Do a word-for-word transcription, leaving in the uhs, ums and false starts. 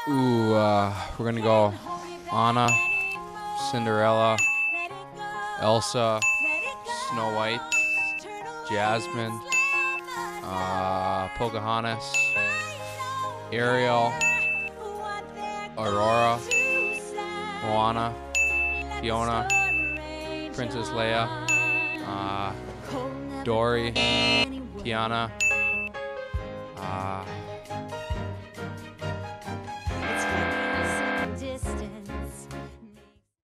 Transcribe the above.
Ooh, uh, we're gonna go Anna, Cinderella, Elsa, Snow White, Jasmine, uh, Pocahontas, Ariel, Aurora, Moana, Fiona, Princess Leia, uh, Dory, Tiana, uh,